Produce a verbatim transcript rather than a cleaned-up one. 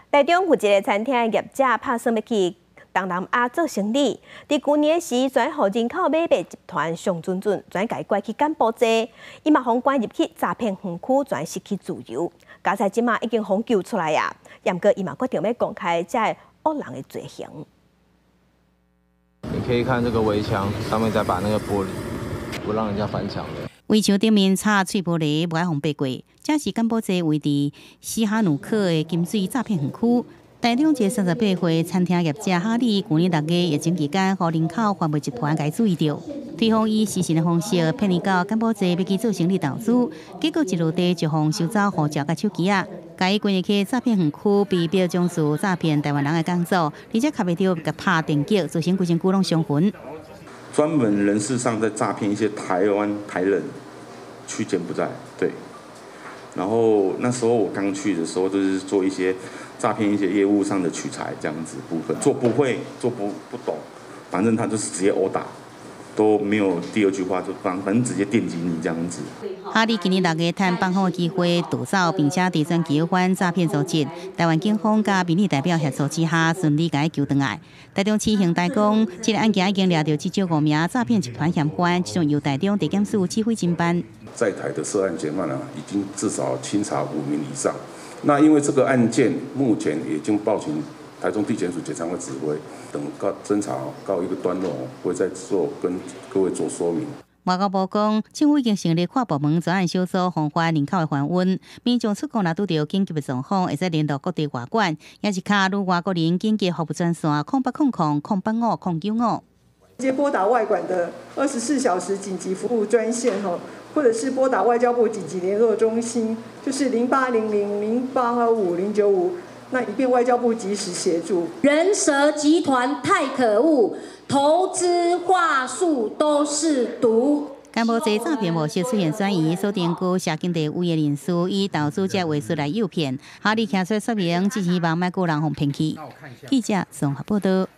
台中有一个餐厅业者拍算要去东南亚做生意，伫去年时转互人口买卖集团上准准，转改拐去柬埔寨，伊嘛互关入去诈骗园区，转失去自由。加在即马已经互救出来啊，不过伊嘛决定要公开这恶人的罪行。 你可以看这个围墙上面再把那个玻璃，不让人家翻墙的。 围墙顶面插碎玻璃，无爱互爬过。这是柬埔寨位伫西哈努克的金水诈骗园区。台中一个三十八岁餐厅业者哈利，去年六月疫情期间，互人口贩卖集团给注意到，推方以私信的方式骗你到柬埔寨要去做生意投资，结果一落地就互收走护照甲手机啊，甲伊关入去诈骗园区，被表彰是诈骗台湾人的工作，而且卡袂到甲拍电击，造成规身躯拢伤痕。 专门人事上在诈骗一些台湾台人去柬埔寨，对。然后那时候我刚去的时候，就是做一些诈骗一些业务上的取材这样子部分，做不会，做不不懂，反正他就是直接殴打，都没有第二句话，就反反正直接电击你这样子。 哈利今年六月趁放风的机会逃走，并且伫转交反诈骗组织，台湾警方甲民意代表协助之下，顺利甲伊救回来。台中市刑大讲，这个案件已经抓到至少五名诈骗集团嫌犯，其中由台中地检署指挥侦办。 在台的涉案嫌犯啊，已经至少清查五名以上。那因为这个案件目前已经报请台中地检署检察会指挥，等告侦查告一个段落，会再做跟各位做说明。 外交部讲，政府已经成立跨部门专案小组，防范人口的繁温。民众出国若拄到紧急的状况，会使联络各地外管，也是卡入外国人紧急服务专线空八空空空八五空九五。 直接拨打外管的二十四小时紧急服务专线哈，或者是拨打外交部紧急联络中心，就是零八零零零八二五零九五，那以便外交部及时协助。 人蛇集团太可恶，投资话术都是毒。 柬埔寨诈骗模式出现转移，锁定估社经地物业人士以投资者为术来诱骗。哈利开出说明，只希望卖个人互骗去。记者综合报道。